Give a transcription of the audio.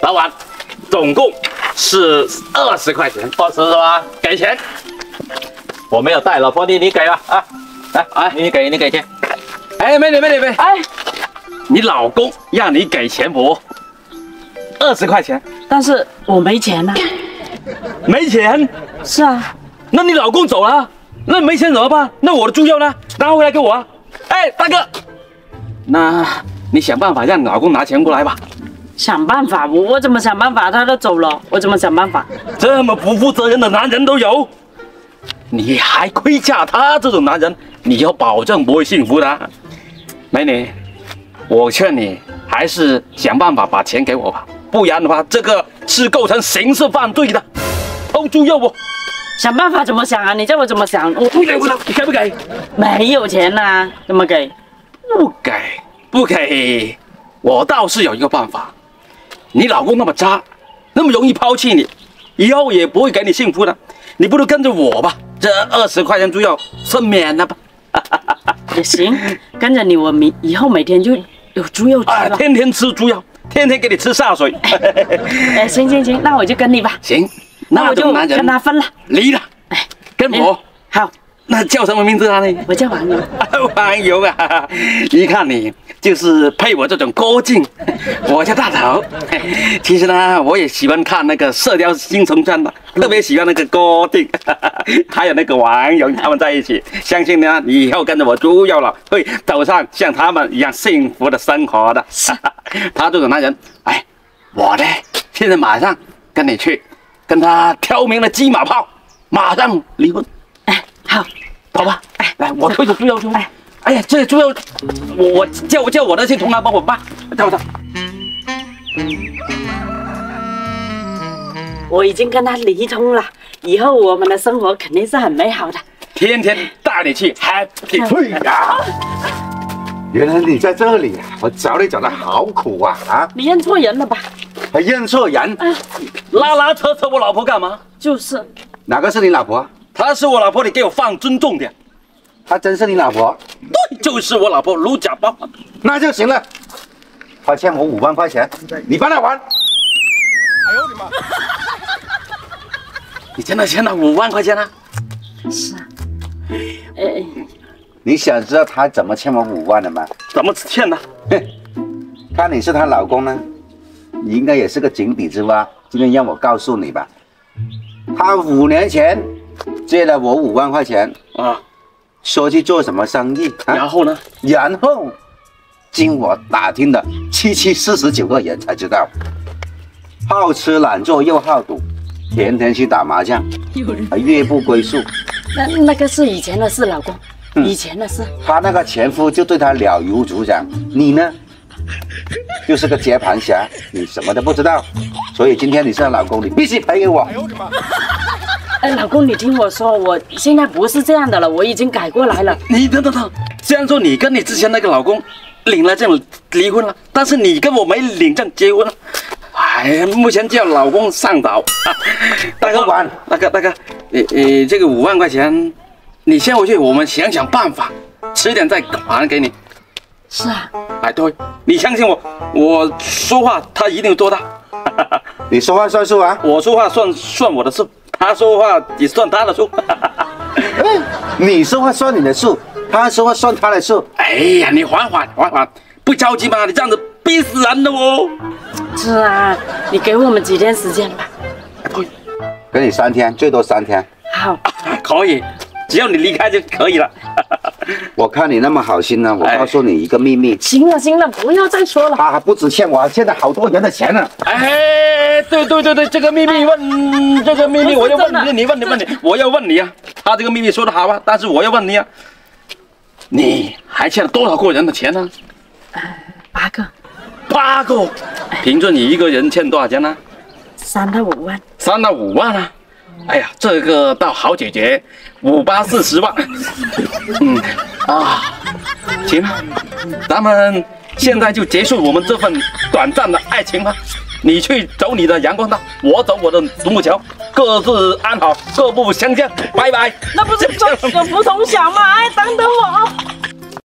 老板，总共是20块钱，不是吧？给钱。我没有带，老婆你给吧啊！来，哎，你给钱。哎，美女，哎，你老公让你给钱我20块钱， 但是我没钱呐。 没钱？ 是啊。 那你老公走了，那没钱怎么办？那我的猪肉呢？拿回来给我啊！哎，大哥，那你想办法让你老公拿钱过来吧。 想办法？我怎么想办法？他都走了，我怎么想办法？ 这么不负责任的男人都有，你还亏嫁他这种男人，你以后保证不会幸福的。美女，我劝你还是想办法把钱给我吧，不然的话，这个是构成刑事犯罪的，偷猪肉不？ 想办法怎么想啊？你叫我怎么想？我不给，你给不给？ 没有钱呐，怎么给？ 不给，我倒是有一个办法。你老公那么渣，那么容易抛弃你，以后也不会给你幸福的。你不如跟着我吧，这20块钱猪肉是免了吧？ 也行，跟着你，我以后每天就有猪肉吃了。 天天吃猪肉，天天给你吃潲水。 哎，行，那我就跟你吧。 行， 那我就跟他分了。 离了，哎，跟我。 好。 那叫什么名字啊？你我叫王油。 王油啊！一看你就是配我这种郭靖，我叫大头。其实呢，我也喜欢看那个《射雕英雄传》的，特别喜欢那个郭靖，还有那个王油他们在一起。相信呢，你以后跟着我猪肉了，会走上像他们一样幸福的生活的。他这种男人，哎，我呢，现在马上跟你去，跟他挑明了鸡马炮，马上离婚。 好， 走吧。哎，来，我推着猪肉去。哎呀，这猪肉，我叫我的去同行帮我办。走。 我已经跟他离通了，以后我们的生活肯定是很美好的。 天天带你去 happy。哎呀， 原来你在这里啊！我找你找的好苦啊！啊， 你认错人了吧？ 还认错人？ 拉扯我老婆干嘛？ 就是。 哪个是你老婆？ 她是我老婆，你给我放尊重点。 她真是你老婆？ 对，就是我老婆，如假包换。 那就行了。她欠我5万块钱，你帮她还。 哎呦我的妈！你真的欠了5万块钱啊？ 是啊。 你想知道她怎么欠我5万的吗？ 怎么欠的？ 看你是她老公呢，你应该也是个井底之蛙。今天让我告诉你吧，她5年前借了我5万块钱啊，说去做什么生意， 然后呢？ 然后经我打听的749个人才知道，好吃懒做又好赌，天天去打麻将，还夜不归宿。 那个是以前的事，老公，以前的事。 她那个前夫就对她了如指掌，你呢，就是个接盘侠，你什么都不知道。所以今天你是她老公，你必须赔给我。 哎，老公，你听我说，我现在不是这样的了，我已经改过来了。 你等，虽然说你跟你之前那个老公领了证离婚了，但是你跟我没领证结婚了。哎，目前叫老公上岛。大哥，大哥，这个5万块钱，你先回去，我们想想办法，迟点再还给你。 是啊。 哎，对，你相信我，我说话他一定做到。 你说话算数啊？ 我说话算我的数。他说话也算他的数。 你说话算你的数，他说话算他的数。 哎呀，你缓缓，不着急嘛，你这样子逼死人的哦。 是啊，你给我们几天时间吧。 给你3天，最多3天。 好， 可以，只要你离开就可以了。 我看你那么好心呢，我告诉你一个秘密。 行了，不要再说了。 他还不止欠我，还欠了好多人的钱呢。 哎，对，这个秘密这个秘密我要问你，你问你，我要问你啊。他这个秘密说的好啊，但是我要问你啊，你还欠了多少个人的钱呢 ？8个。 8个？平均你一个人欠多少钱呢 ？3到5万。 3到5万啊？哎呀，这个倒好解决，5、8、40万。行了，咱们现在就结束我们这份短暂的爱情吧。你去走你的阳光道，我走我的独木桥，各自安好，各不相见，拜拜。 那不是有福同享吗？哎，等等我。